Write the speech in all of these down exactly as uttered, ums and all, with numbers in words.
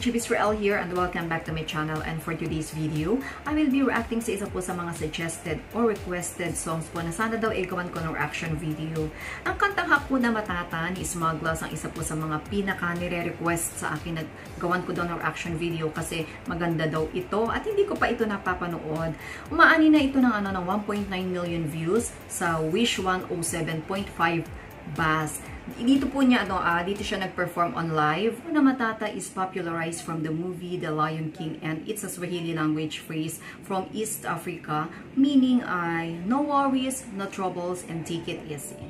DjB here and welcome back to my channel. And for today's video, I will be reacting sa isa po sa mga suggested or requested songs po na sana daw ay gawan ko ng reaction video. Ang kantang Hakuna Matata ni Smugglaz ang isa po sa mga pinaka nire-request sa akin na gawan ko daw ng reaction video kasi maganda daw ito at hindi ko pa ito napapanood. Umaani na ito ng ano ng one point nine million views sa Wish one oh seven point five buzz. Dito po niya, ano, uh, dito siya nag-perform on live. Hakuna Matata is popularized from the movie The Lion King and it's a Swahili language phrase from East Africa, meaning ay no worries, no troubles, and take it easy.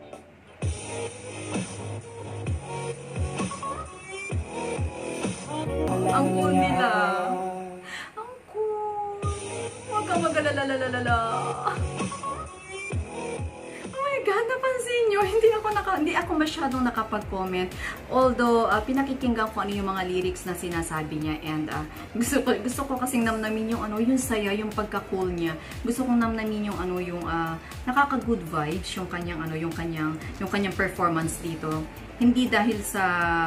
Ang cool nila. Ang cool. Huwag kang mag-alalalalala. Napansin nyo, hindi ako, naka, hindi ako masyadong nakapag-comment. Although, uh, pinakikinggan ko ano yung mga lyrics na sinasabi niya. And uh, gusto, ko, gusto ko kasing namnamin yung, ano, yung saya, yung pagka-cool niya. Gusto kong namnamin yung, ano, yung uh, nakaka-good vibes, yung kanyang, ano, yung kanyang, yung kanyang performance dito. Hindi dahil sa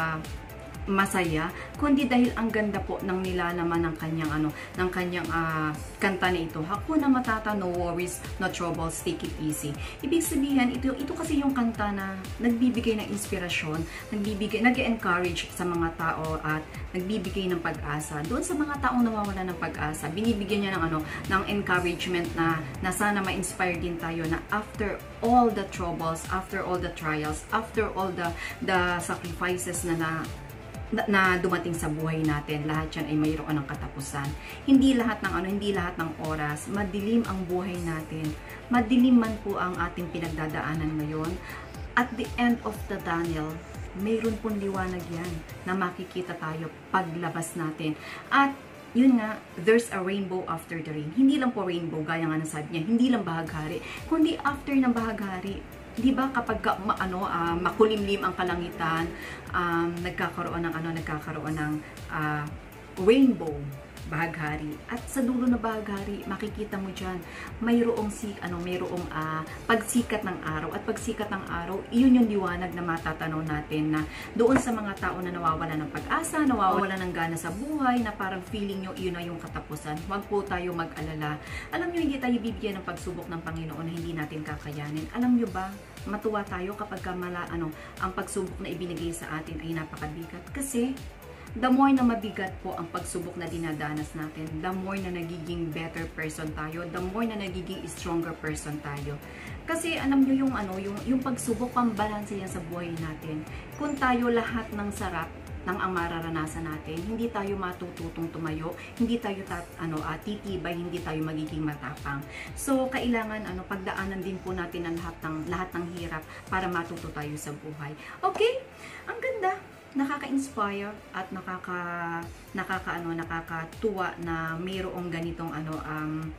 masaya, kundi dahil ang ganda po ng nilalaman ng kanyang ano, ng kanyang uh, kanta na ito. Hakuna Matata, no worries, no troubles, take it easy. Ibig sabihin, ito ito kasi yung kanta na nagbibigay ng inspirasyon, nagbibigay, nag-encourage sa mga tao at nagbibigay ng pag-asa. Doon sa mga taong nawawala ng pag-asa, binibigyan niya ng ano, ng encouragement na na sana ma-inspire din tayo na after all the troubles, after all the trials, after all the the sacrifices na na Na, na dumating sa buhay natin, lahat yan ay mayroon ng katapusan. Hindi lahat ng ano, hindi lahat ng oras, madilim ang buhay natin. Madilim man po ang ating pinagdadaanan ngayon. At the end of the tunnel, mayroon pong liwanag yan na makikita tayo paglabas natin. At yun nga, there's a rainbow after the rain. Hindi lang po rainbow, gaya nga nasabi niya, hindi lang bahaghari, kundi after ng bahaghari. Di ba kapag ma, ano, uh, makulimlim ang kalangitan, um, nagkakaroon ng ano, nagkakaroon ng uh, rainbow, bahaghari. At sa dulo na bahaghari, makikita mo diyan, mayroong si ano, mayroong uh, pagsikat ng araw. At pagsikat ng araw, iyon yung liwanag na matatanaw natin na doon sa mga tao na nawawala ng pag-asa, nawawala ng gana sa buhay, na parang feeling nyo iyon na yung katapusan. Huwag po tayo mag-alala. Alam nyo, hindi tayo bibigyan ng pagsubok ng Panginoon na hindi natin kakayanin. Alam nyo ba, matuwa tayo kapag mala, ano, ang pagsubok na ibinigay sa atin ay napakabigat. Kasi the more na mabigat po ang pagsubok na dinadanas natin, the more na nagiging better person tayo, the more na nagiging stronger person tayo. Kasi alam nyo yung, ano, yung, yung pagsubok, pambalanse yan sa buhay natin. Kung tayo lahat ng sarap ng ang mararanasan natin, hindi tayo matututong tumayo, hindi tayo tat, ano, uh, titibay, hindi tayo magiging matapang. So, kailangan ano, pagdaanan din po natin ang lahat ng, lahat ng hirap para matuto tayo sa buhay. Okay? Ang ganda. Nakaka-inspire at nakaka nakakaano nakakatuwa na mayroong ganitong ano um,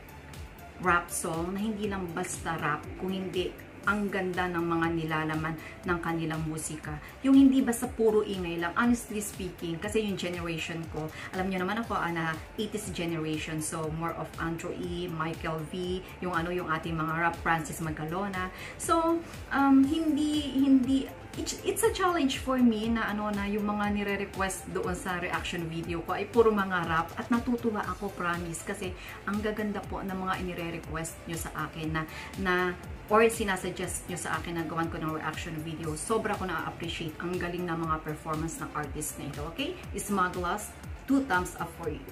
rap song na hindi lang basta rap, kung hindi ang ganda ng mga nilalaman ng kanilang musika. Yung hindi basta puro ingay lang, honestly speaking, kasi yung generation ko, alam niyo naman ako, ana, eighties generation, so more of Andrew E, Michael V, yung ano, yung ating mga rap, Francis Magalona. So, um, hindi, hindi, It's, it's a challenge for me na ano na yung mga nire-request doon sa reaction video ko ay puro mga rap at natutuwa ako, promise, kasi ang gaganda po ng mga inire-request nyo sa akin na, na or sinasuggest nyo sa akin na gawan ko ng reaction video. Sobra ko na-appreciate ang galing ng mga performance ng artist na ito. Okay? Smugglaz, two thumbs up for you.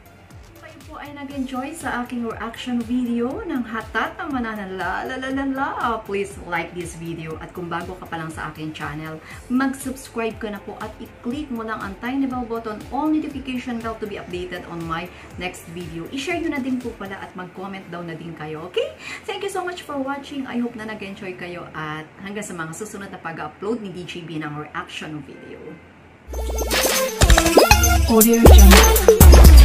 Po ay nag-enjoy sa aking reaction video ng Hatata Manana la la la la la. Please like this video at kung bago ka pa lang sa aking channel, mag-subscribe ka na po at i-click mo lang ang tiny bell button, all notification bell to be updated on my next video. I-share nyo na din po pala at mag-comment daw na din kayo, okay? Thank you so much for watching. I hope na nag-enjoy kayo at hanggang sa mga susunod na pag-upload ni DjB ng reaction video. Audio Jungle.